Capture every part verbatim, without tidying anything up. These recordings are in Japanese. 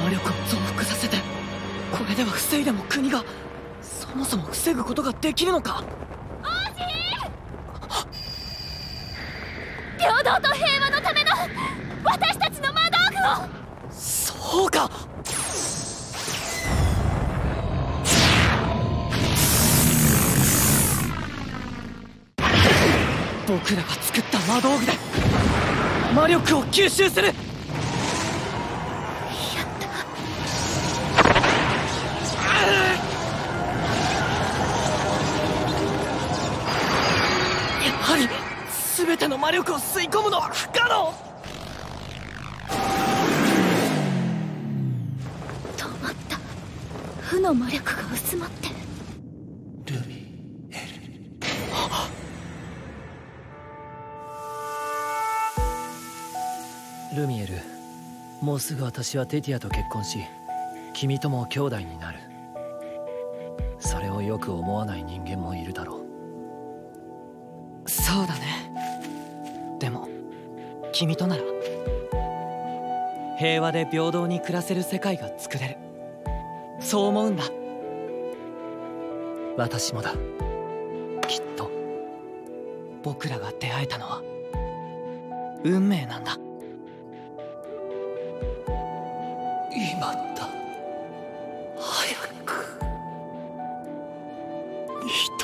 魔力を増幅させて、これでは防いでも国がそもそも防ぐことができるのか。 王子、平等と平和のための私たちの魔道具を。 そうか。僕らが作った魔道具で魔力を吸収する。やはり全ての魔力を吸い込むのは不可能。 止まった。負の魔力が薄まって。 ルミエル。ルミエル、もうすぐ私はテティアと結婚し、君とも兄弟になる。それをよく思わない人間もいるだろう。そうだね。でも君となら平和で平等に暮らせる世界が作れる。そう思うんだ。私もだ。きっと僕らが出会えたのは運命なんだ。今だ。早く。人。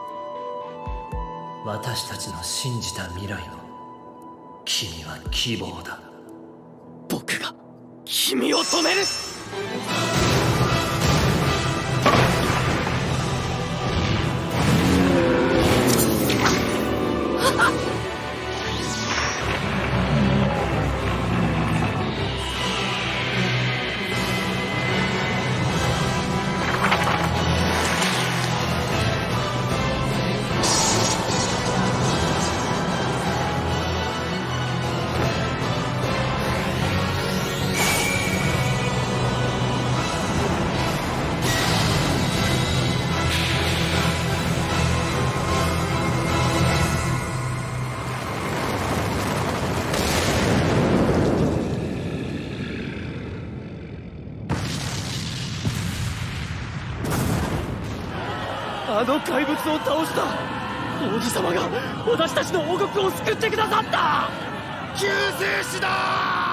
私たちの信じた未来の君は希望だ。僕が君を止める。あの怪物を倒した王子様が私たちの王国を救ってくださった。 救世主だ。